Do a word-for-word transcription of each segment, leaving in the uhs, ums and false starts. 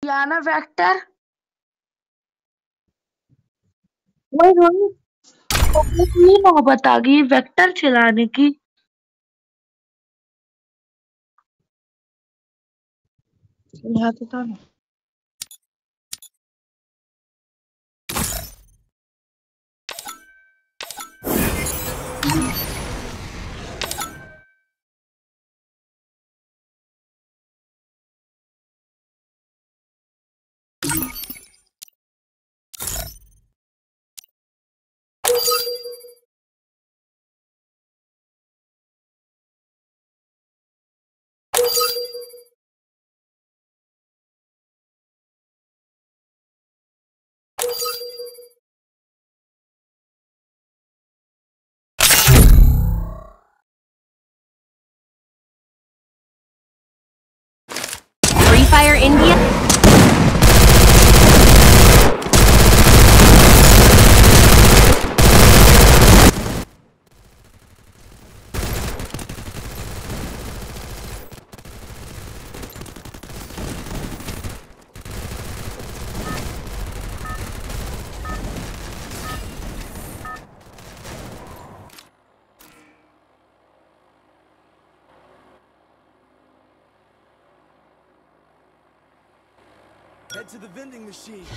क्या ना वेक्टर वही वही इतनी मोहब्बत आ गई वेक्टर चलाने की। यहाँ तो था ना। Free Fire India. Head to the vending machine.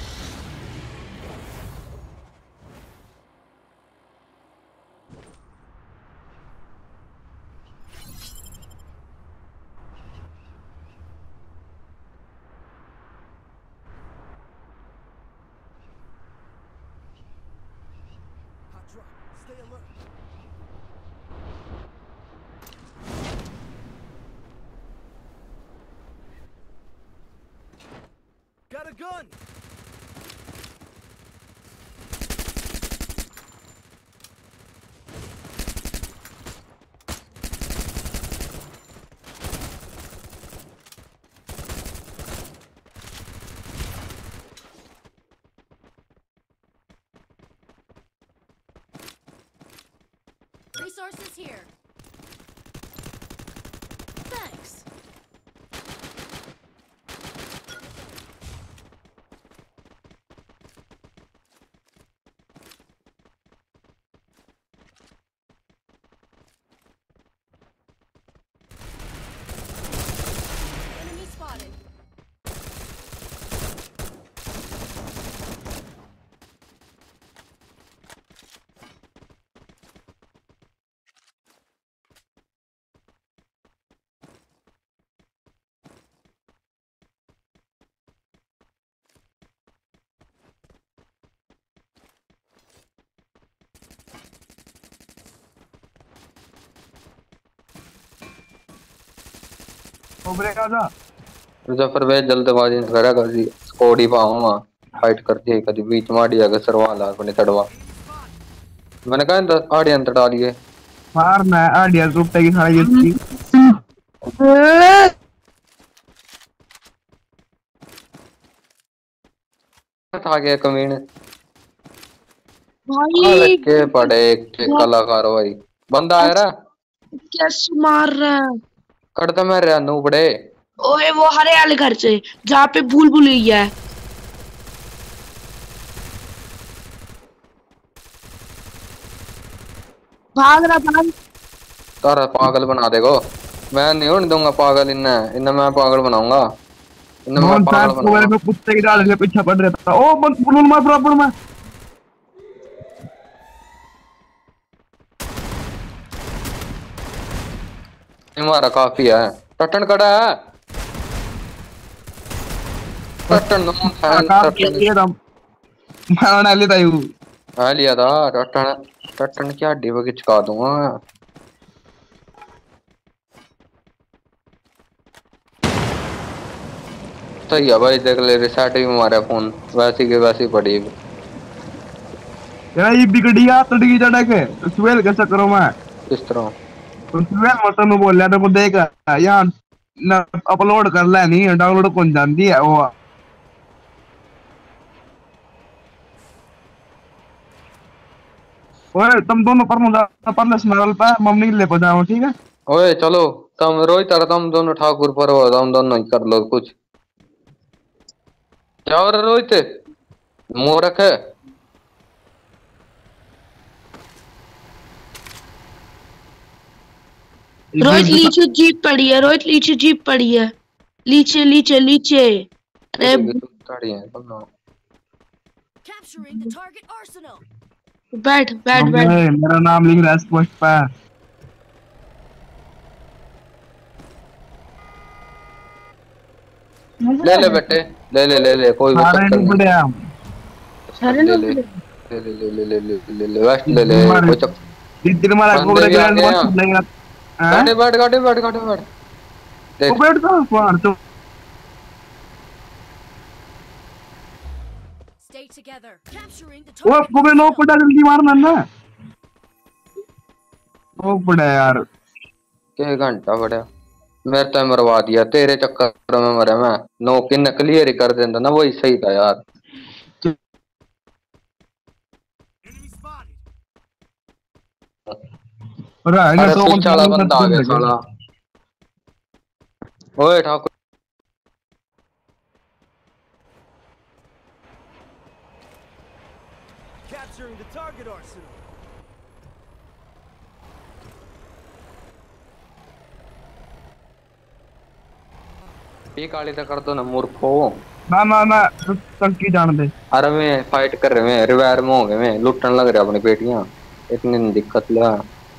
Hot drop. Stay alert. Got a gun! Resources here. Thanks. Enemy spotted. Muzaffar भाई जल्दबाजी न करा कर दी स्कोड ही पाऊंगा फाइट करती है कभी बीच में आड़ी अगर सरवा ला अपने तड़वा मैंने कहा तो आड़ी अंतर डालिए मार मैं आड़िया टूटे की सारी जिसकी था गया कमीने भाई के पड़े के कलाकार भाई बंदा आ रहा कैसे मार रहा है। करता मैं रहा नू बड़े ओए वो हरे वाले घर से जहाँ पे भूल भुलैया है। भाग रहा भाग। तारा पागल बना देगो मैं नहीं होने दूंगा पागल इन्हें इन्हें मैं पागल बनाऊंगा इन्हें मैं पागल बनाऊंगा मैं कुत्ते की डाल के पीछे पड़ रहा था ओ बंद बुलून मार बराबर में हमारा काफी है टटन कड़ा है टटन नो टटन मारना लेता हूं हां लिया था टटन टटन क्या हड्डी पे खिंचका दूंगा तो ये भाई देख ले रिसेट भी मारा फोन वैसी के वैसी पड़ी यार ये बिगड़िया तड़गी जड़ा के स्वेल कैसे करो मैं किस तरह तो स्वेल मतलब बोल लिया तो देख यार ना अपलोड कर ले नहीं डाउनलोड कौन जानती है वो ओए तुम दोनों पर मुझे पर स्मरल पे मम्मी ले जाओ ठीक है ओए चलो तुम रोज तरह तुम दोनों ठाकुर पर हो तुम दोनों ही कर लो कुछ क्या हो रहा है रोहित? मूर्ख है। रोहित नीचे जीप पड़ी है, रोहित नीचे जीप पड़ी है, नीचे नीचे नीचे। अरे ताड़ी है तुम लोग। Capturing the target arsenal. बैठ बैठ बैठ। मेरा नाम लिख रहा है पोस्ट पर। ले ले बेटे, ले ले ले ले, कोई सारे चक्कर नहीं नहीं। पड़े हम। सारे ले लोग ले पड़े। ले ले ले ले ले ले ले ले वेस्ट ले ले, कोई चक्कर। इतने मारा बंदे कोबरा भी आ ग्रैंड गए बॉस हैं। लगेगा। गाड़ी बैठ गाड़ी बैठ गाड़ी बैठ। वो देख बैठ का फाड़ तो Stay together. Capturing the वो target कोबरा नो arsenal. पड़ा जल्दी मारना ना। वो पड़ा यार। के घंटा बढ़िया। मेरे तो मरवा दिया तेरे चक्कर में, मरे मैं नो की नकली ही कर देता ना, वही सही था यार। Enemy spotted. अरे तू चाला बंदा आ गया साला। ओए Thakur Capturing the target arsenal. ये काली तो कर दो ना मूर्खो। ना ना ना टंकी जान दे। अरे मैं फाइट कर रहे हैं, रिवायर में हो गए, मैं लुटने लग रहा अपनी पेटियां। इतनी नहीं दिक्कत ला।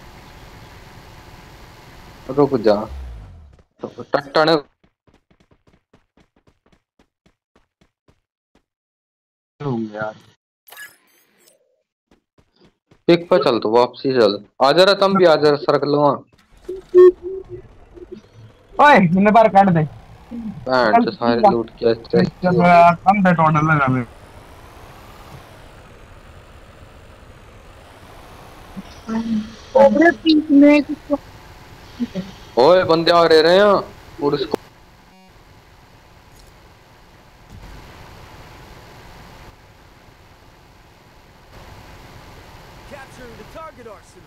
रुक जा टट्टने होंगे यार। पिक पे चल, तो वापसी चल। आ जा रहा तुम भी, आ जा सर्कल वहां। ओए मैंने बार काट दे। बैंड से सारे लूट के अच्छे चल कम दे टोटल लगा मैं। कोबरा पीस में कुछ। ओए बंदे आ रहे हैं और उसको Capturing the target arsenal.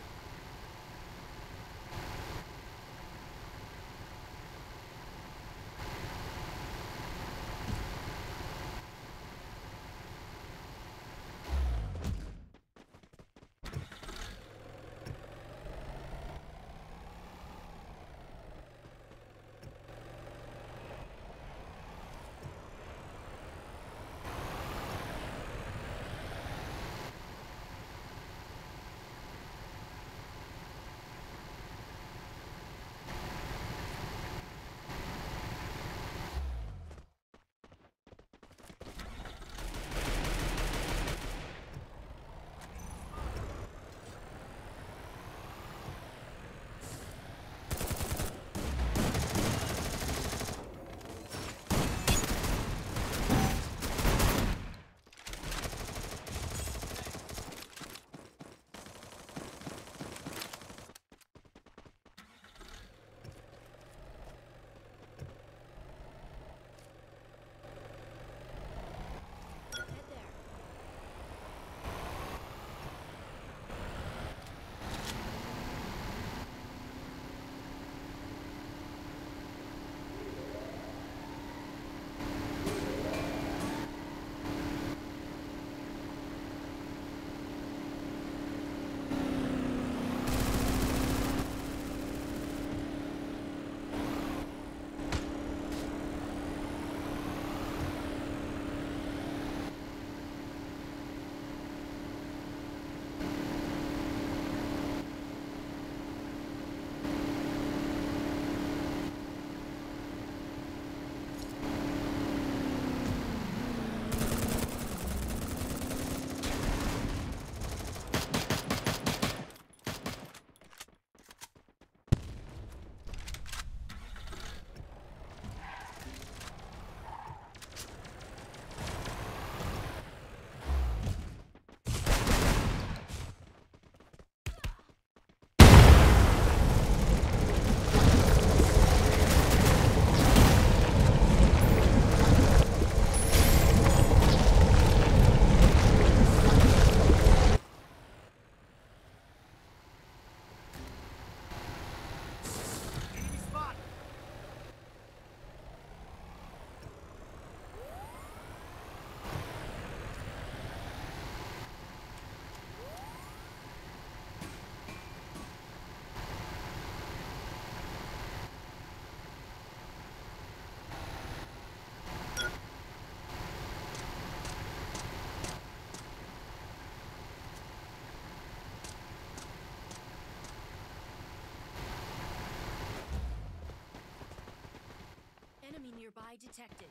Nearby detected.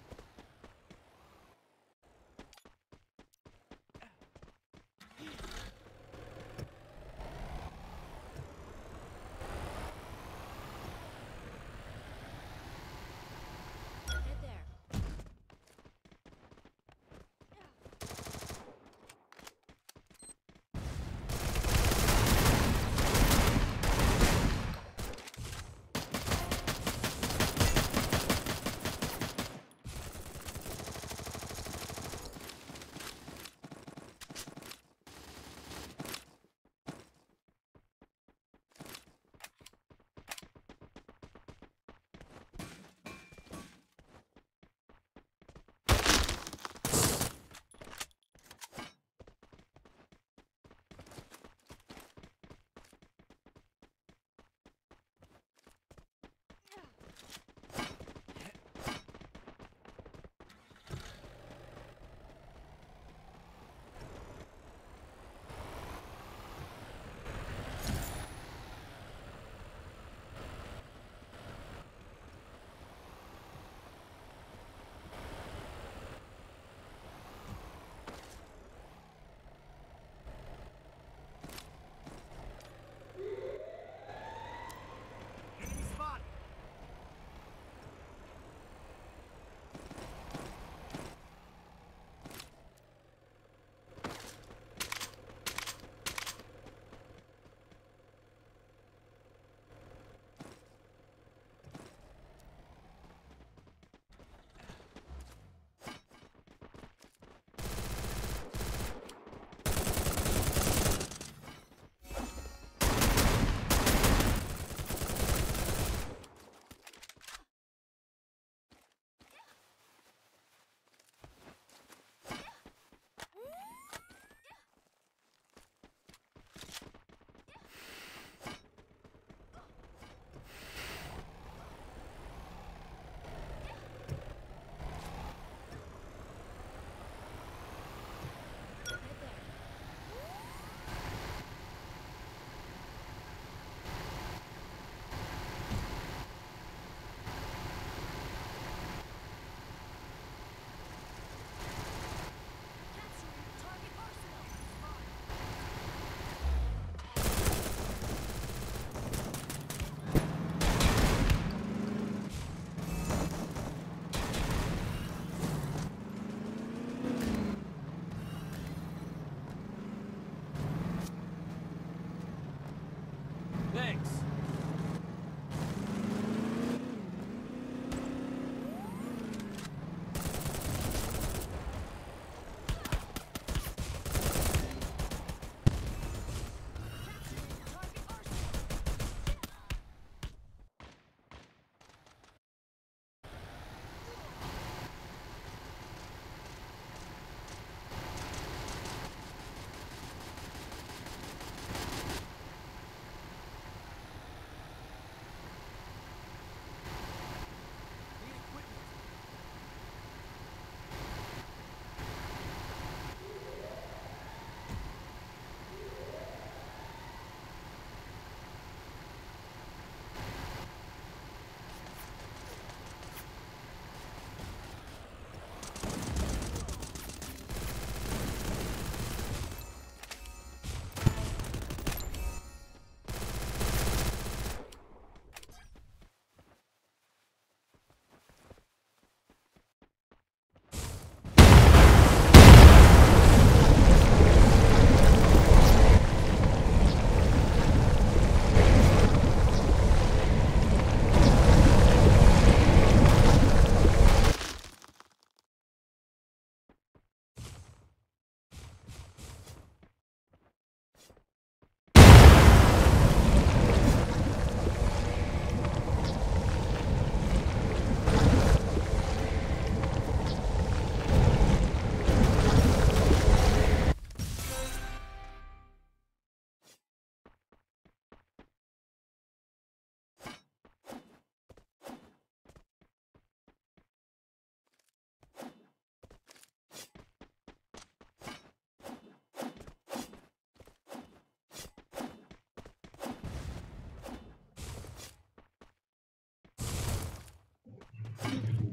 Head there.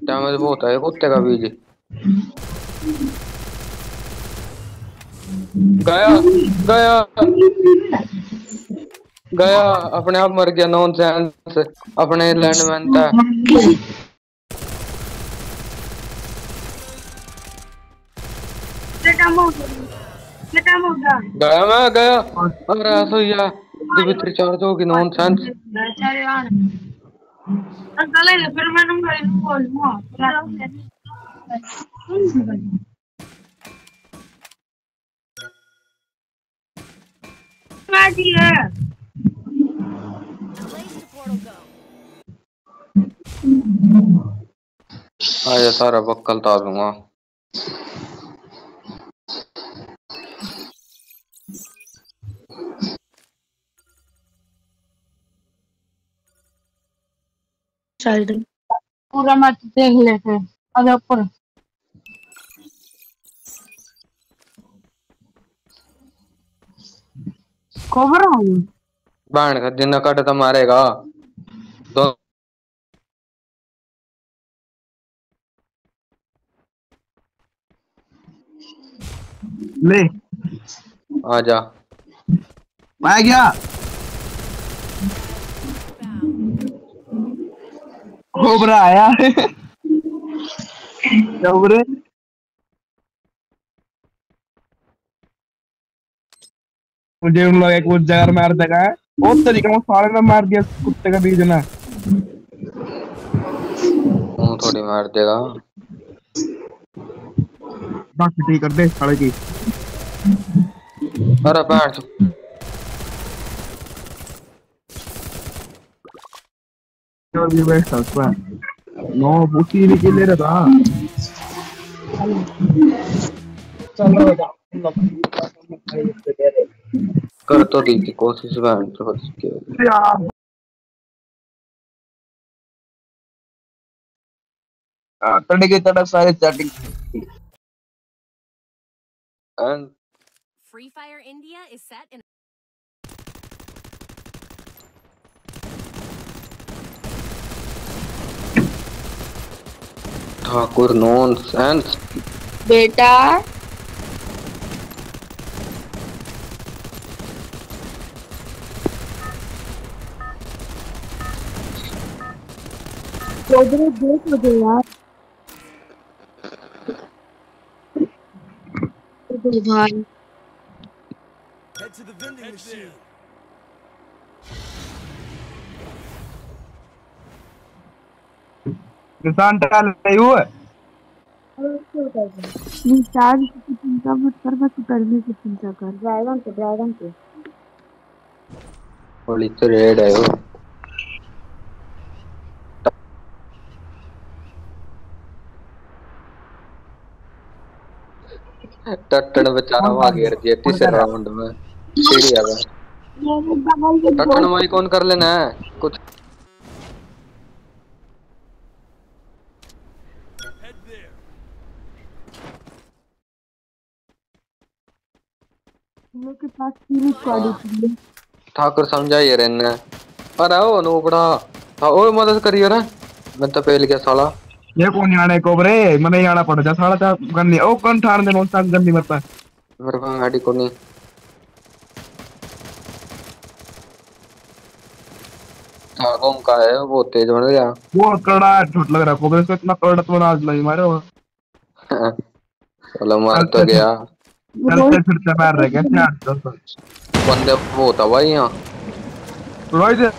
Damage बहुत है कुत्ते का बीज। गया गया गया अपने आप मर गया। नॉनसेंस अपने लैंडमैन था। गया मैं गया। अरे ऐसा ही है जो भीतर चार्ज होगी। नॉनसेंस फिर मैंने बोलूंगा Place to portal go. आजा सारा बक्कल तार दूंगा। साइड पूरा मैच देख लेते आगे ऊपर खबर है बैंड का दिन कट तो मारेगा तो ले आजा। मैं गया कोबरा आया। कोबरे मुझे उन लोग एक कुछ जगह मार देगा। बहुत तरीका में सारे ने मार दिया कुत्ते का बीज ना। तू थोड़ी मार देगा। बाकी ठीक कर दे साले की। अरे बैंड जो भी बेस्ट है नो बुकी निकल ले रहा। चलो कर तो दी थी कोशिश बैंड तो उसके यार तड़े के तड़ा सारे chatting and Free Fire India is set in. Thakur nonsense बेटा कोबरे देख मुझे यार भाई Head to the vending machine. किसान डाल रही हुआ चार्ज की चिंता मत कर बस करने की चिंता कर ड्रैगन पे ड्रैगन पे थोड़ी तो रेड है वो। टट्टन बेचारा वहां गिर गया तीसरे राउंड में सीढ़ी आ गया। टट्टन भाई कौन कर लेना है कुछ। Head there. लोग के पास तीन स्क्वाड थी ठाकुर समझाइए रहना। अरे ओ नोबड़ा हाँ ओ मदद करिए रे। मैं तो पहल गया साला। ये कौन याने कोबरे मने याना पड़ जा साला ता गन्नी ओ कौन ठान दे नोस्ता गन्नी मरता मेरे को गाड़ी को नहीं ठाकुर का है वो तेज बन गया। वो कड़ा झूठ लग रहा कोबरे से इतना कड़ा तो आज नहीं मारे हो। साला मार तो गया। चलते फिरते मार रहे कैसे आज तो बंदे वो था भाई यहाँ रोहित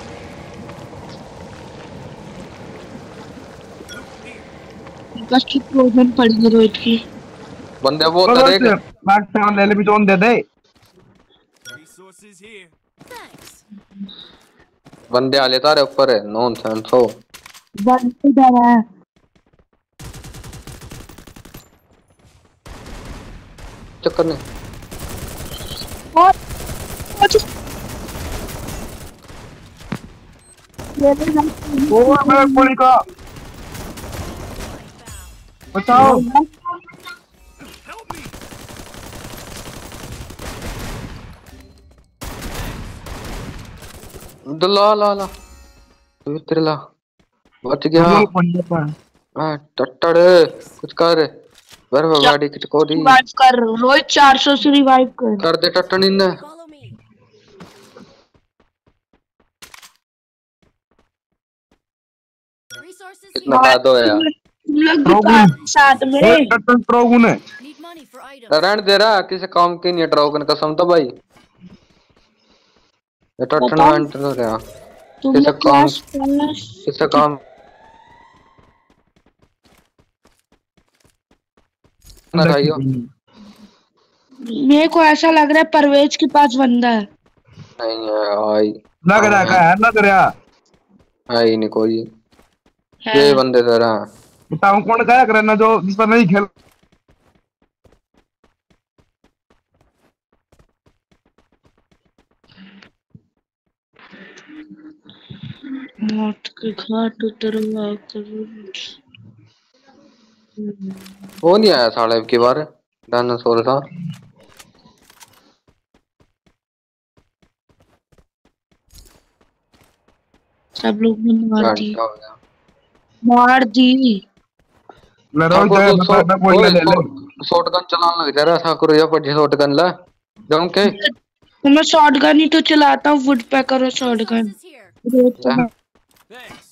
बस की प्रोजन पड़ी है रोहित की बंदे वो था देख। बैक टाउन ले ले भी जोन दे दे Resources here. Thanks. बंदे आले तारे ऊपर है नॉनसेंस हो। बंद इधर है चक्कर नहीं और ये भी ना ओ मेरा गोली का बचाओ Help me. दला ला ला इधर ला बच गया। हाँ टट्टड़ कुछ कर बर गाड़ी की चकोरी रिवाइव कर रोहित चार सौ से रिवाइव कर कर दे टट्टन इन Follow me. Resources कितना here. फायदा होया तुम लोग भी रोगुन। पार्टी साथ में ओए टट्टन ट्रोगुन है। Need money for items. रहने दे रहा किसी काम की नहीं ड्रॉगन कसम तो भाई ये टट्टन बताओ। वेंट तो रहा तुम किसे लोग काम क्लास क्लास किसे काम ना रहियो मेरे को ऐसा लग रहा है परवेज के पास बंदा है। नहीं है आई लग रहा का है लग रहा। आई नहीं कोई है। ये बंदे दे रहा बताओ कौन क्या करना जो जिस पर नहीं खेल। मौत के घाट उतरवा कर वो नहीं आया साले की बार डायनासोर था सब लोग ने मार दी घंटा हो गया मार दी। लड़ो ठाकुर जाए तो बता ना कोई ले ले। शॉटगन चलाने लग जा रहा ठाकुर या पर शॉटगन ला जम के तो मैं शॉटगन ही तो चलाता हूँ वुड पैकर और शॉटगन। Resources here. Thanks.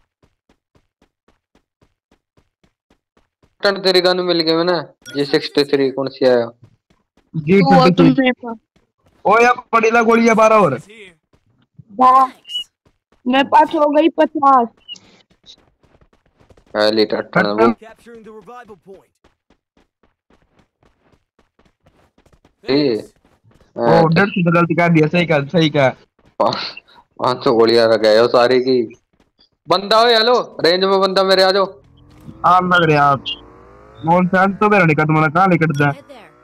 टन तेरी गन मिल गई मैंने जी सिक्सटी थ्री कौन सी आया जी वो टट्टन तुम मेरे पास ओ या बड़ी ला गोली है बारह और It's here. Thanks. मेरे पास हो गई पचास। पहली टट्टन वो Capturing the revival point. ये Thanks. ओ डेढ़ सौ गलती कर दिया सही कर सही कर। पाँच सौ गोलियां रह गए हो सारी की बंदा हो हेलो रेंज में बंदा मेरे आ जाओ हाँ लग रहा आप मोल से तो मेरा निकट मना कहाँ निकट दा। Head there.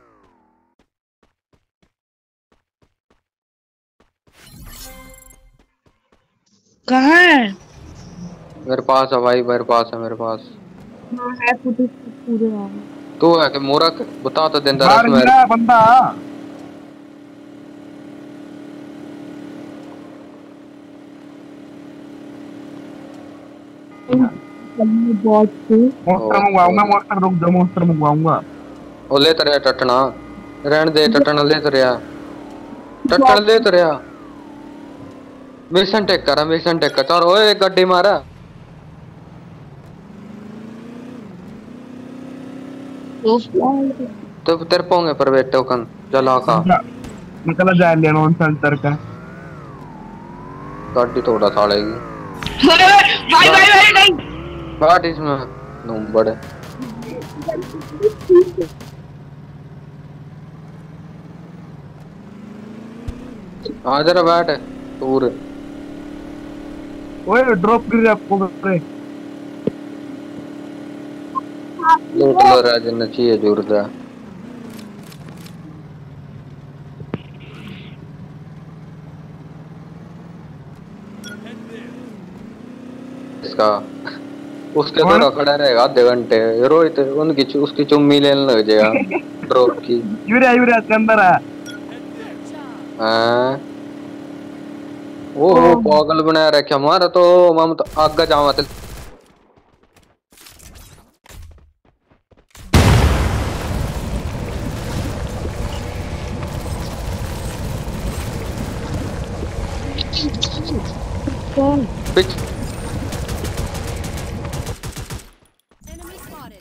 कहाँ है? मेरे पास है भाई मेरे पास है मेरे पास हाँ है फुटेज पूरे आ गए। तू है कि मूर्ख बता तो दिन बाहर दरस मेरे गिरा बंदा। बॉट से मोस्टर मंगवाऊंगा मोस्टर रुक जाओ मोस्टर मंगवाऊंगा। ओ ले तरया टटना रहन दे टटना ले तरया टटना ले तरया मिशन टेक करा मिशन टेक कर चल ओए गड्डी मारा तो तो तेरे पोंगे पर बैठो कन जला का निकला जाए लेना उन सेंटर का। गाड़ी थोड़ा साड़ेगी भाई भाई भाई नहीं बाट इसमें नंबर है आ जरा बैठ दूर ओए ड्रॉप गिर आपको रे। लूट लो राज ने चाहिए जरूरत है Head there. इसका उसके थोड़ा खड़ा रहेगा आधे घंटे रोहित उनकी चु- उसकी चुम्मी लेने लग जाएगा ड्रॉप की यूरिया यूरिया के अंदर है। हाँ वो वो पागल बना रखे हमारा तो हम तो आगे जावा थे पिच Enemy spotted.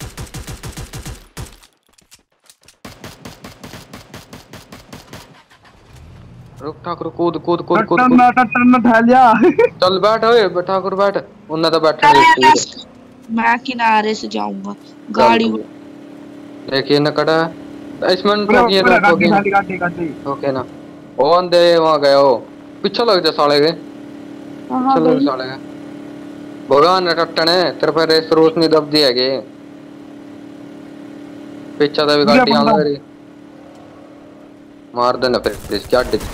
रुक ठाकुर कूद कूद कूद कूद टट्टन कूद ना टट्टन ना ठा लिया। चल बैठ ओए ठाकुर बैठ उन्हें तो बैठने देती मैं किनारे से जाऊंगा गाड़ी देखिए ना कड़ा इसमें ठोकिए ना गाड़ी ठोकिए ना गाड़ी गाड़ी गाड़ी। ओके ना ओ अंदे वहां गए हो पीछे लग जा साले के हाँ चलो भाई साले के भगवान ने टट्टने तेरे पर रेस रोशनी दब दी है के पीछे तो भी गाड़ी आ रही मार देना फिर प्लीज क्या डिच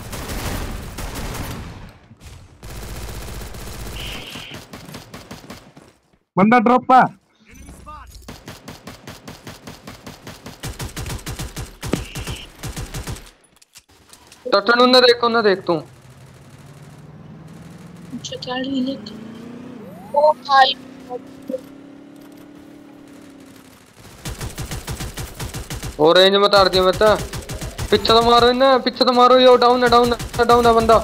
बंदा ड्रॉप पा। Enemy spotted. टट्टन उन्हें देखो ना देख तू अच्छा गाड़ी लेके ओ भाई वो रेंज में तार दिया मैं तो पीछे तो मारो इन्हें पीछे तो मारो यो डाउन है डाउन है डाउन है बंदा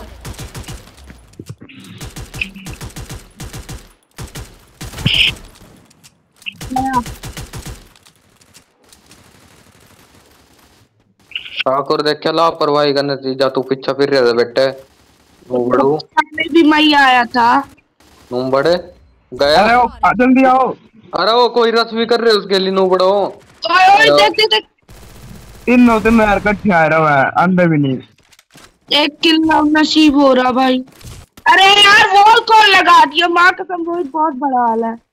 ठाकुर देख क्या लापरवाही का नतीजा तू पीछे फिर रहे बेटे नूबड़ू में भी मैं आया था नूबड़े गया अरे ओ, आ, जल्दी आओ अरे वो कोई रस भी कर रहे उसके लिए नूबड़ो ओए ओए देख देख देख तीनों तीनों यार कट्ठे आ रहा है अंदर भी नहीं एक किल नसीब हो रहा भाई अरे यार वॉल कौन लगा दिया माँ कसम रोहित बहुत बड़ा हाल है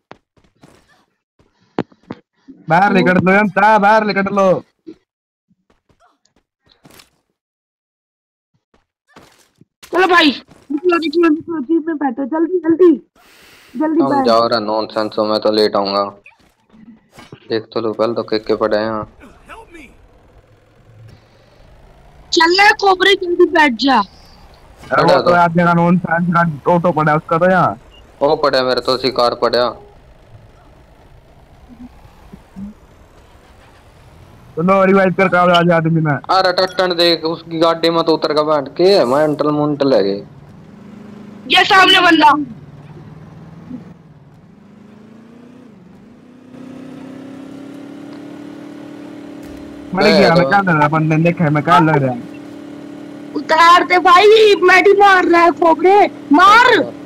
बाहर निकल लो जनता बाहर निकल लो चलो भाई निकलो निकलो निकलो जीप में बैठो जल्दी जल्दी जल्दी हम बैठ जा रहे नॉनसेंस में तो लेट आऊंगा देख तो लो पहले तो के के पड़े हैं Help me! चलना है कोबरे जल्दी बैठ जा अरे वो तो यार जगह नॉन साइंस का ऑटो पड़ा उसका तो यहाँ वो पड़ा मेरे तो शिकार पड़ा तो लो रिवाइव कर का आ जा आदमी ना अरे टट्टन देख उसकी गाड़ी में तो उतर का बैठ के मेंटल मुंटल है गई ये सामने बंदा मैं गया मैं क्या कर रहा बंदे ने देखा मैं क्या लग रहा उतार दे भाई मैडी मार रहा है कोबरे मार